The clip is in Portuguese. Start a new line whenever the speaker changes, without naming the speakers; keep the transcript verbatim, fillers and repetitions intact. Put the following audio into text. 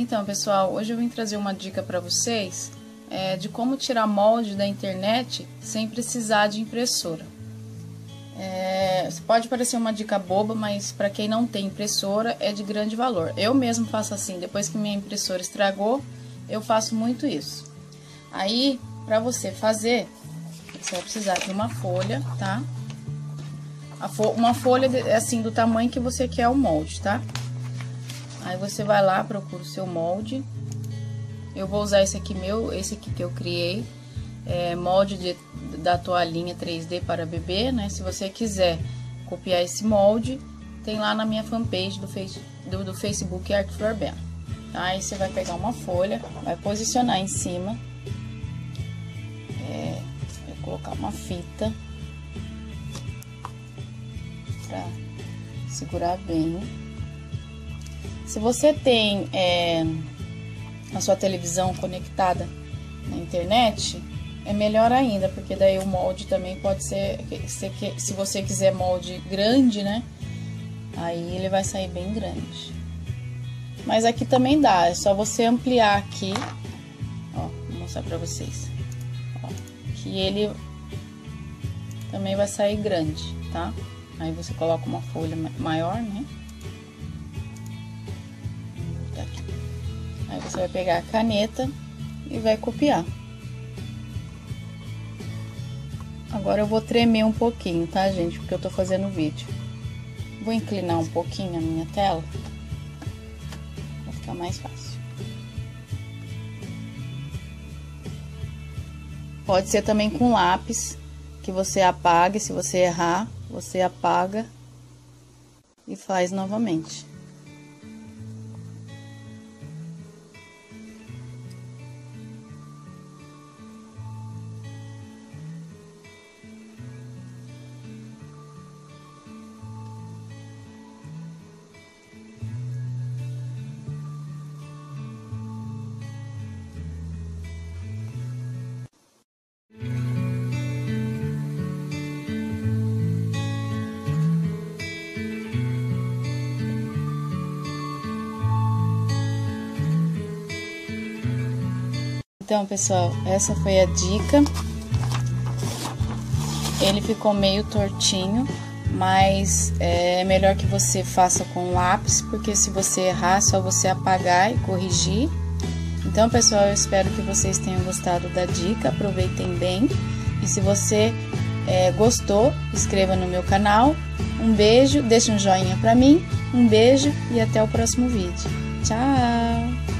Então, pessoal, hoje eu vim trazer uma dica para vocês é, de como tirar molde da internet sem precisar de impressora. É, pode parecer uma dica boba, mas para quem não tem impressora é de grande valor. Eu mesmo faço assim, depois que minha impressora estragou, eu faço muito isso. Aí, para você fazer, você vai precisar de uma folha, tá? A fo uma folha assim do tamanho que você quer o molde, tá? Aí você vai lá, procura o seu molde. Eu vou usar esse aqui meu, esse aqui que eu criei, é molde de, da toalhinha três D para bebê, né? Se você quiser copiar esse molde, tem lá na minha fanpage do, face, do, do Facebook Arte Flor Bela. Tá? Aí você vai pegar uma folha, vai posicionar em cima, é, vai colocar uma fita pra segurar bem. Se você tem é, a sua televisão conectada na internet, é melhor ainda, porque daí o molde também pode ser, se você quiser molde grande, né? Aí ele vai sair bem grande. Mas aqui também dá, é só você ampliar aqui, ó, vou mostrar pra vocês, ó, que ele também vai sair grande, tá? Aí você coloca uma folha maior, né? Aí você vai pegar a caneta e vai copiar. Agora eu vou tremer um pouquinho, tá, gente? Porque eu tô fazendo o vídeo. Vou inclinar um pouquinho a minha tela, pra ficar mais fácil. Pode ser também com lápis, que você apague, se você errar, você apaga e faz novamente. Então, pessoal, essa foi a dica. Ele ficou meio tortinho, mas é melhor que você faça com lápis, porque se você errar, é só você apagar e corrigir. Então, pessoal, eu espero que vocês tenham gostado da dica, aproveitem bem. E se você é, gostou, inscreva no meu canal. Um beijo, deixe um joinha pra mim, um beijo e até o próximo vídeo. Tchau!